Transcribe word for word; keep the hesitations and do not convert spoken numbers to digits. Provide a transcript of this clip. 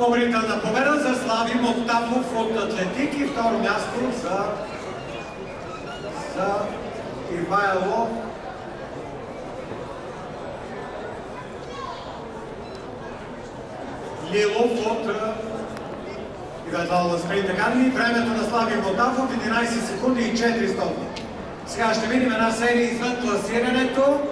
Поверителна победа за Слави Мохтапов от Атлетик и второ място за, за Ивайло Лилов от Ивайло Спринт Академи. Времето на Слави Мохтапов единайсет секунди и четиристотин. Сега ще видим една серия извън класирането.